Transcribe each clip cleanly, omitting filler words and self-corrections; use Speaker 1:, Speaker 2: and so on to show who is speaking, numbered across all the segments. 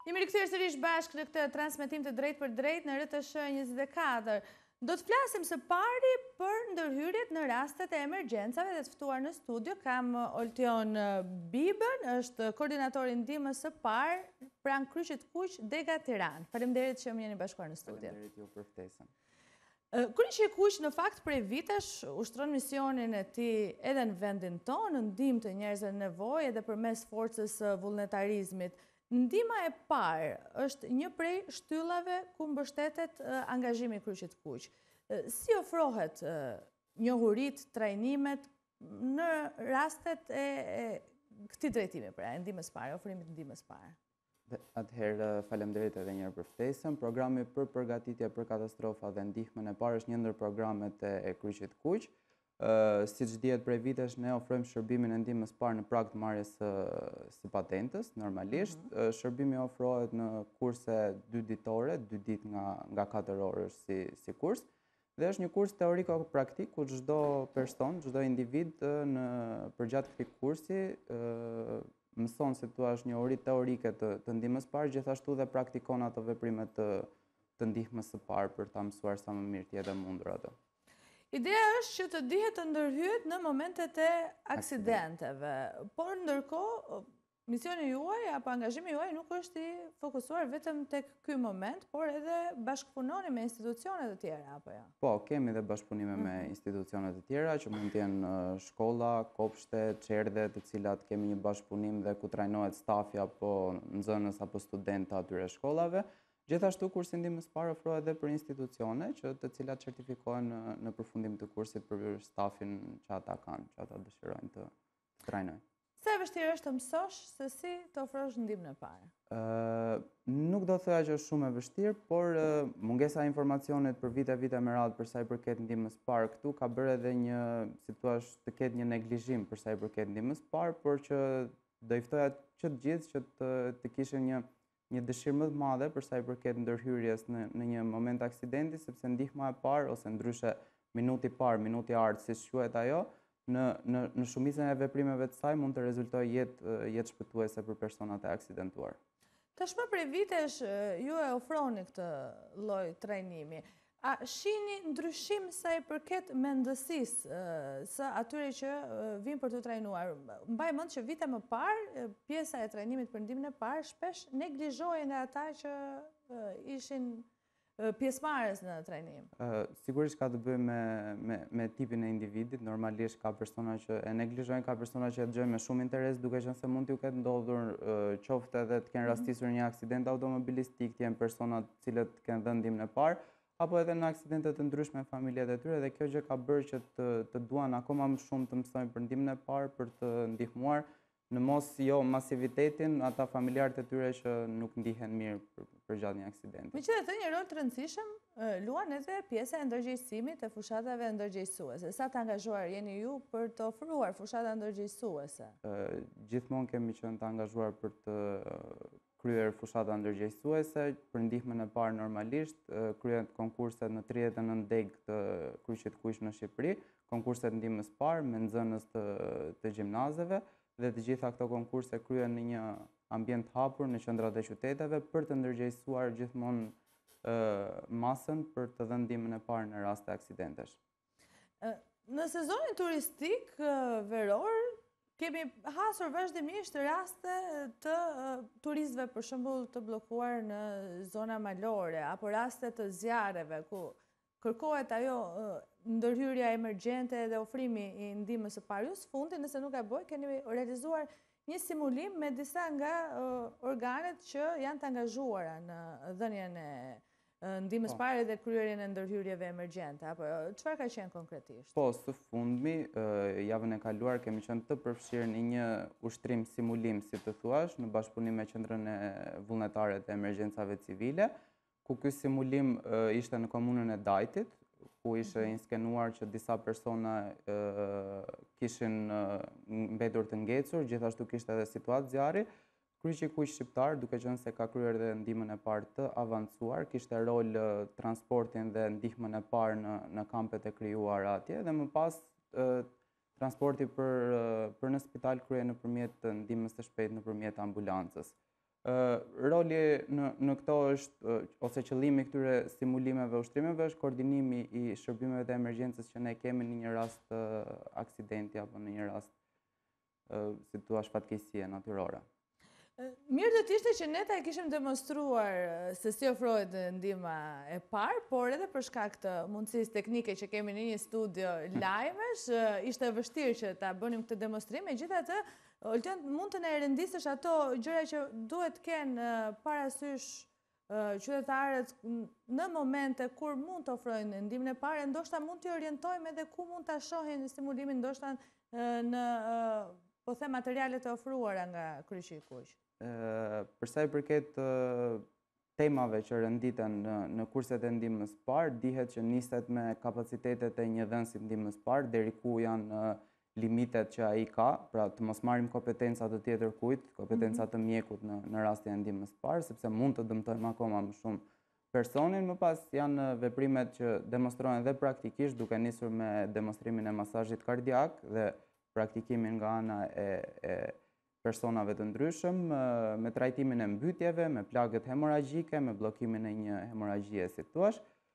Speaker 1: Jemi rikthyer sërish bashkë në këtë transmetim të drejt për drejt në RTS 24. Do të flasim së pari për ndërhyrjet në rastet e emergjencave dhe të ftuar në studio. Kam Oltion Bibën, është koordinatori ndihmës së parë pranë Kryqit Kuq, Dega Tiranë. Faleminderit që më jeni bashkuar në studio.
Speaker 2: Faleminderit ju për ftesën.
Speaker 1: Kryqi Kuq në fakt prej vitesh ushtron misionin e tij edhe në vendin tonë, në ndihmë të njerëzve në nevojë edhe përmes forcës së vullnetarizmit. Ndihma e parë është një prej shtyllave ku mbështetet angazhimi i Kryqit Kuq. Si ofrohet njohurit, trajnimet në rastet e këtij drejtimi, pra e ndihmës parë, ofrimit të ndihmës parë?
Speaker 2: Atëherë, faleminderit edhe një herë për ftesën. Programi për përgatitje për katastrofa dhe ndihmën e parë është një ndër programet e Kryqit Kuq. Siç dihet prej vitesh ne ofrojmë shërbimin e ndihmës parë në prag të marrjes së patentës, normalisht. Shërbimi ofrohet në kurse 2 ditore, 2 ditë nga 4 orësh si kurs. Dhe është një kurs teoriko-praktik ku çdo person, çdo individ përgjatë këtij kursi mëson se tu është njohuri teorike të ndihmës parë, gjithashtu dhe praktikon ato veprimet të ndihmës së parë për ta mësuar sa më mirë të jetë mundur ato.
Speaker 1: Ideja është që të dihet të ndërhyet në momentet e aksidenteve, por ndërkohë misioni juaj apo angazhimi juaj nuk është i fokusuar vetëm tek ky moment, por edhe bashkëpunoni me institucione të tjera apo jo?
Speaker 2: Po, kemi dhe bashkëpunime me institucione të tjera që mund të jenë shkolla, kopshte, çerdhe, të cilat kemi një bashkëpunim dhe ku trajnohet stafi apo nxënës apo student të atyre shkollave. Gjithashtu kursi ndihmës parë ofrohet edhe për institucione të cilat certifikohen në përfundim të kursit për stafin që ata kanë, që ata dëshirojnë të trajnojnë.
Speaker 1: Sa e vështirë është të mësosh se si të ofrosh ndihmën e parë?
Speaker 2: Nuk do të thoya që është shumë e vështirë, por mungesa e informacionit për vite me radhë për sa i përket ndihmës parë këtu ka bërë edhe një, si thua, të ketë një neglizhim për sa i përket ndihmës parë, por që do i ftoja që të gjithë që të kishin një dëshirë më të madhe për sa i përket ndërhyrjes në një moment aksidenti, sepse ndihma e parë ose ndryshe minuti parë, minuti ardh, siç quhet ajo, në shumicën e veprimeve të saj mund të rezultojë jetë shpëtuese për personat e aksidentuar.
Speaker 1: Tashmë prej vitesh ju e ofroni këtë lloj trajnimi. A shihni ndryshim sa i përket mendësisë së atyre që vinë për të trajnuar? Mbaj mend që vite më parë, pjesa e trajnimit për ndihmën e parë shpesh neglizhohej nga ata që ishin pjesëmarrës në trajnim.
Speaker 2: Sigurisht ka të bëjë me tipin e individit. Normalisht ka persona që e neglizhojnë, ka persona që e dëgjojnë me shumë interes, duke qenë se mund t'ju ketë ndodhur qoftë edhe të kenë rastisur një aksident automobilistik, të jenë persona të cilët kenë dhënë ndihmën e parë, apo edhe në aksidente të ndryshme në familjet e tyre, dhe kjo gjë ka bërë që të duan akoma më shumë të mësojnë për ndihmën e parë, për të ndihmuar në mos jo masivitetin ata familjarët e tyre që nuk ndihen mirë për gjatë një aksidenti.
Speaker 1: Megjithatë, një rol të rëndësishëm luan edhe pjesa e ndërgjegjësimit të fushatave ndërgjegjësuese. Sa të angazhuar jeni ju për të ofruar fushata ndërgjegjësuese?
Speaker 2: Gjithmonë kemi qenë të angazhuar për të kryer fushata ndërgjegjësuese, për ndihmën e parë normalisht, kryhen konkurset në 39 degë të Kryqit Kuq në Shqipëri, konkurset ndihmës parë me nxënës të gjimnazeve, dhe të gjitha këto konkurse kryen në një ambient hapur në qendrat e qyteteve për të ndërgjegjësuar gjithmonë masën për të dhënë ndihmën e parë në rast të aksidentesh.
Speaker 1: Në sezonin turistik veror kemi hasur vazhdimisht raste të turistëve, për shembull, të bllokuar në zona malore apo raste të zjarreve ku kërkohet ajo ndërhyrja emergjente dhe ofrimi i ndihmës së parë. Ju sfundi, nëse nuk e bëj, keni realizuar një simulim me disa nga organet që janë të angazhuara në dhënien e ndihmës parë dhe kryerjen e ndërhyrjeve emergjente, apo çfarë ka qenë konkretisht?
Speaker 2: Po, së fundmi, javën e kaluar kemi qenë të përfshirë në një ushtrim simulim, si të thuash, në bashkëpunim me Qendrën e Vullnetare të Emergjencave Civile, ku ky simulim ishte në komunën e Dajtit, ku ishte inskenuar që disa persona kishin mbetur të ngecur, gjithashtu kishte edhe situatë zjarri. Kryqi Kuq shqiptar, duke qenë se ka kryer dhe ndihmën e parë të avancuar, kishte rol transportin dhe ndihmën e parë në kampet e krijuara atje, dhe më pas transporti për në spital kryhej nëpërmjet ndihmës së shpejtë nëpërmjet ambulancës. Roli në këto është, ose qëllimi i këtyre stimulimeve ushtrimeve është koordinimi i shërbimeve të emergjencës që ne kemi në një rast aksidenti apo në një rast, si thua, fatkeqësie natyrore.
Speaker 1: Mirë do t'ishte që ne ta e kishim demonstruar se si ofrohet ndihma e parë, por edhe për shkak të mundësisë teknike që kemi në një studio live-esh, ishte e vështirë që ta bënim këtë demonstrim. Megjithatë, Oltën, mund të na rëndisësh ato gjëra që duhet kenë parasysh qytetarët në momente kur mund të ofrojnë ndihmën e parë, ndoshta mund t'i orientojmë edhe ku mund ta shohin stimulimin, ndoshta në po them materialet e ofruara nga Kryqi i Kuq.
Speaker 2: Për sa i përket temave që renditen në kurset e ndihmës parë, dihet që niset me kapacitetet e një dhënësit ndihmës parë, deri ku janë limitet që ai ka, pra të mos marrim kompetenca të tjetër kujt, kompetenca të mjekut në rastin e ndihmës parë, sepse mund të dëmtojmë akoma më shumë personin. Më pas janë veprimet që demonstrojnë dhe praktikisht, duke nisur me demonstrimin e masazhit kardiak dhe praktikimin nga ana e personave të ndryshëm, me trajtimin e mbytjeve, me plagët hemoragjike, me bllokimin e një hemoragjie, si thua,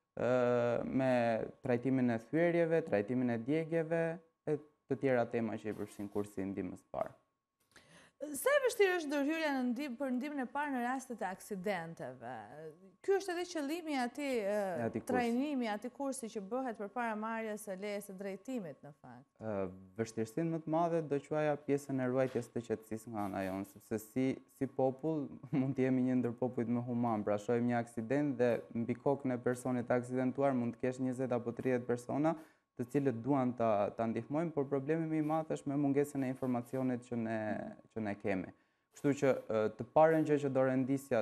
Speaker 2: me trajtimin e thyerjeve, trajtimin e djegjeve e të tjera tema që i përfshin kursi i ndihmës parë.
Speaker 1: Sa e vështirë është ndërhyrja për ndihmën e parë në rastet e aksidenteve? Ky është edhe qëllimi i atij trajnimi, atij kursi që bëhet përpara marrjes së lejes së drejtimit në fakt.
Speaker 2: Vështirësinë më të madhe do quaja pjesën e ruajtjes të qetësisë nga ana jonë, sepse si popull mund të jemi një ndër popujt më human, pra shohim një aksident dhe mbi kokën e personit aksidentuar mund të kesh 20 apo 30 persona të cilët duan ta ndihmojnë, por problemi më i madh është me mungesën e informacionit që ne kemi. Kështu që të parën gjë që do rendisja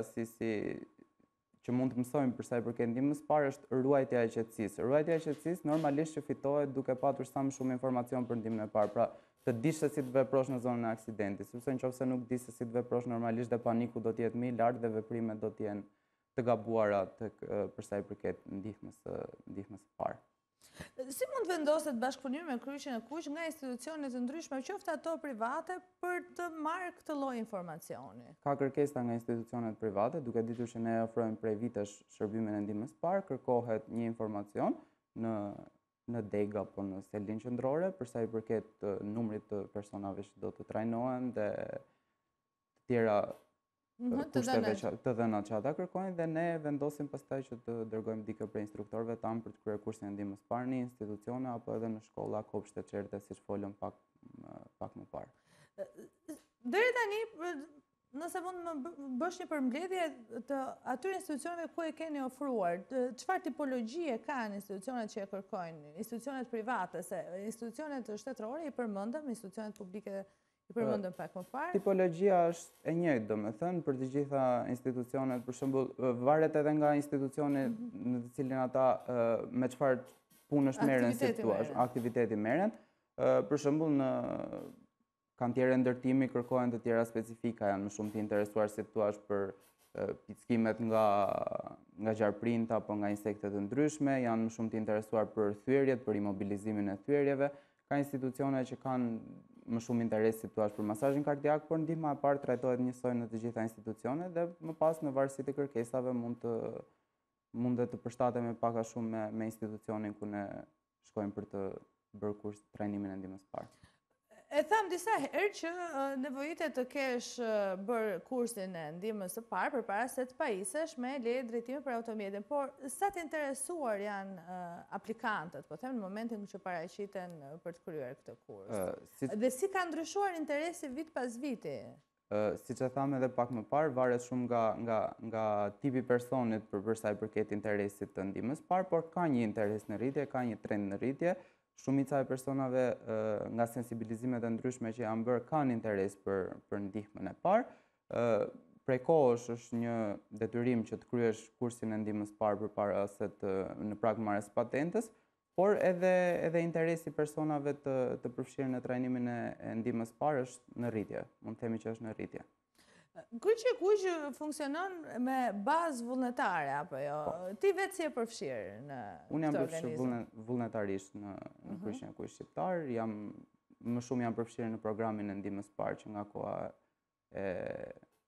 Speaker 2: që mund të mësojmë për sa i përket ndihmës parë është ruajtja e qetësisë. Ruajtja e qetësisë normalisht që fitohet duke patur sa më shumë informacion për ndihmën e parë. Pra, të dish se si të veprosh në zonën e aksidentit, sepse nëse nuk di se si të veprosh, normalisht dhe paniku do të jetë më i lartë dhe veprimet do të jenë të gabuara për sa i përket ndihmës parë.
Speaker 1: Si mund vendoset bashkëpunimi me Kryqin e Kuq nga institucione të ndryshme, qoftë ato private, për të marrë këtë lloj informacioni?
Speaker 2: Ka kërkesa nga institucionet private, duke ditur që ne ofrojmë prej vitesh shërbimin e ndihmës parë, kërkohet një informacion në deg apo në selin qendrore për sa i përket numrit të personave që do të trajnohen dhe të tjera të dhënat që ata kërkojnë, dhe ne vendosim pastaj që të dërgojmë dikë për instruktorëve tanë për të kryer kursin e ndihmës parë në institucione apo edhe në shkolla, kopshte, çerte, siç folëm pak më parë.
Speaker 1: Deri tani, nëse mund më bësh një përmbledhje të atyre institucioneve ku e keni ofruar, çfarë tipologjie kanë institucionet që e kërkojnë, institucionet private, se institucionet shtetërore i përmendëm, institucionet publike i përmendëm pak më parë.
Speaker 2: Tipologjia është e njëjtë, domethënë, për të gjitha institucionet, për shembull, varet edhe nga institucioni në të cilin ata me çfarë punësh merren, si thua, aktiviteti merren. Për shembull, në kantiere ndërtimi kërkohen të tjera specifika, janë më shumë të interesuar, si thua, për pickimet nga gjarprinta apo nga insekte të ndryshme, janë më shumë të interesuar për thyerjet, për imobilizimin e thyerjeve. Ka institucione që kanë më shumë interes, si thua, për masazhin kardiak, por ndihma e parë trajtohet njësoj në të gjitha institucionet dhe më pas në varësi të kërkesave mund të përshtatemi pak a shumë me institucionin ku ne shkojmë për të bërë kurs trajnimin e ndihmës parë.
Speaker 1: E tham disa herë që nevojitet të kesh bërë kursin e ndihmës së parë përpara se të pajisesh me leje drejtimi për automjetin, por sa të interesuar janë aplikantët, po them, në momentin që paraqiten për të kryer këtë kurs? Dhe si ka ndryshuar interesi vit pas viti?
Speaker 2: Siç e tham edhe pak më parë, varet shumë nga tipi personit për sa i përket interesit të ndihmës parë, por ka një interes në rritje, ka një trend në rritje. Shumica e personave nga sensibilizimet e ndryshme që janë bërë kanë interes për ndihmën e parë. Prej kohësh është një detyrim që të kryesh kursin e ndihmës parë përpara se në prag marrjes patentës, por edhe interesi personave të përfshirë në trajnimin e ndihmës parë është në rritje. Mund të themi që është në rritje.
Speaker 1: Kryqi i Kuq funksionon me bazë vullnetare, apo jo? Ti vetë si e përfshirë në këtë organizëm?
Speaker 2: Unë jam përfshirë vullnetarisht në Kryqin e Kuq shqiptar, më shumë jam përfshirë në programin e ndihmës parë që nga koha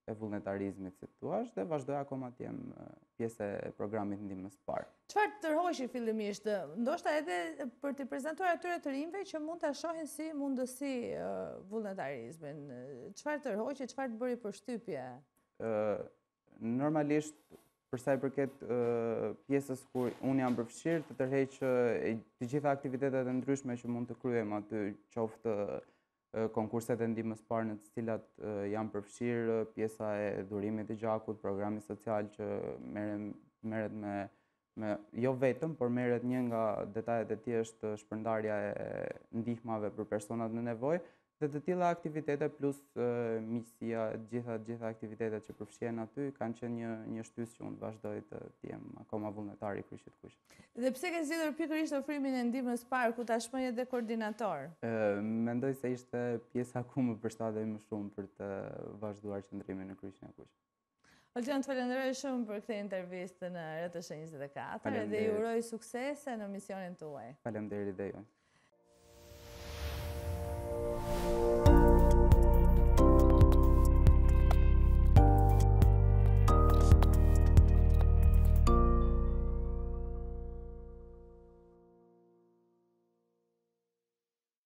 Speaker 2: e vullnetarizmit, si thua, dhe vazhdoj akoma të jem pjesë e programit ndihmës parë.
Speaker 1: Çfarë tërhoqi fillimisht? Ndoshta edhe për t'i prezantuar atyre të rinjve që mund ta shohin si mundësi vullnetarizmin. Çfarë tërhoqi, çfarë të bëri përshtypje?
Speaker 2: Normalisht, për sa i përket pjesës kur unë jam përfshirë, të tërheq të gjitha aktivitetet e ndryshme që mund të kryem aty, qoftë konkurset e ndihmës parë në të cilat janë përfshirë, pjesa e dhurimit të gjakut, programi social që merret me jo vetëm, por merret një nga detajet e tij është shpërndarja e ndihmave për personat në nevojë, dhe të tilla aktivitete plus miqësia, gjitha aktivitetet që përfshihen aty kanë qenë një shtys që unë vazhdoj të jem akoma vullnetar i Kryqit Kuq.
Speaker 1: Dhe pse ke zgjedhur pikërisht ofrimin e ndihmës parë ku tashmë je edhe koordinator?
Speaker 2: Mendoj se ishte pjesa ku më përshtatej më shumë për të vazhduar qëndrimin në Kryqin e Kuq.
Speaker 1: Oltan, të falenderoj shumë për këtë intervistë në RTS 24 dhe ju uroj suksese në misionin tuaj.
Speaker 2: Faleminderit dhe ju.